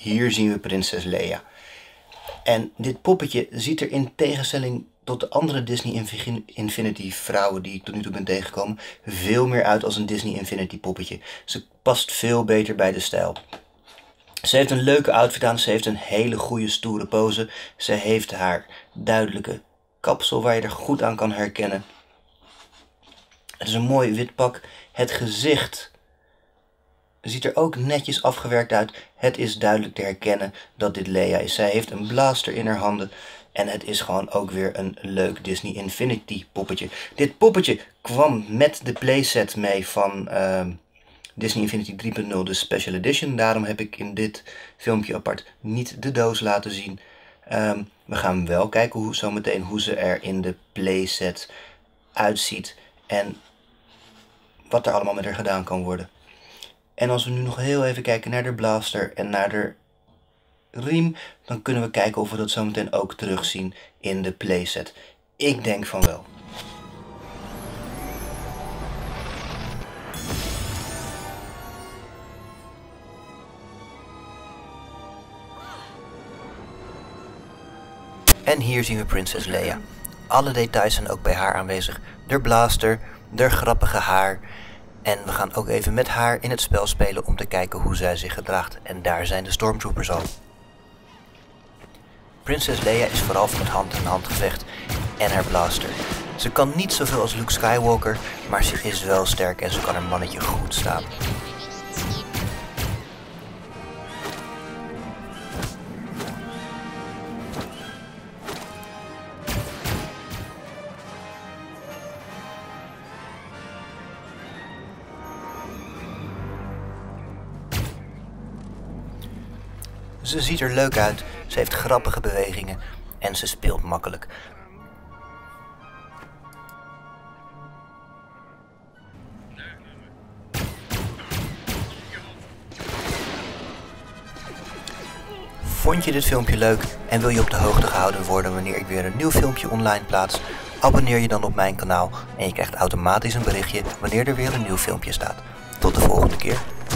hier zien we prinses Leia. En dit poppetje ziet er in tegenstelling tot de andere Disney Infinity vrouwen die ik tot nu toe ben tegengekomen, veel meer uit als een Disney Infinity poppetje. Ze past veel beter bij de stijl. Ze heeft een leuke outfit aan, ze heeft een hele goede stoere pose. Ze heeft haar duidelijke kapsel waar je er goed aan kan herkennen. Het is een mooi wit pak. Het gezicht ziet er ook netjes afgewerkt uit. Het is duidelijk te herkennen dat dit Leia is. Zij heeft een blaster in haar handen. En het is gewoon ook weer een leuk Disney Infinity poppetje. Dit poppetje kwam met de playset mee van Disney Infinity 3.0, de Special Edition. Daarom heb ik in dit filmpje apart niet de doos laten zien. We gaan wel kijken zometeen hoe ze er in de playset uitziet. En wat er allemaal met haar gedaan kan worden. En als we nu nog heel even kijken naar de blaster en naar de riem, dan kunnen we kijken of we dat zometeen ook terugzien in de playset. Ik denk van wel. En hier zien we prinses Leia. Alle details zijn ook bij haar aanwezig. De blaster, de grappige haar. En we gaan ook even met haar in het spel spelen om te kijken hoe zij zich gedraagt. En daar zijn de stormtroopers al. Prinses Leia is vooral van het hand-in-hand gevecht en haar blaster. Ze kan niet zoveel als Luke Skywalker, maar ze is wel sterk en ze kan haar mannetje goed staan. Ze ziet er leuk uit, ze heeft grappige bewegingen en ze speelt makkelijk. Vond je dit filmpje leuk en wil je op de hoogte gehouden worden wanneer ik weer een nieuw filmpje online plaats? Abonneer je dan op mijn kanaal en je krijgt automatisch een berichtje wanneer er weer een nieuw filmpje staat. Tot de volgende keer.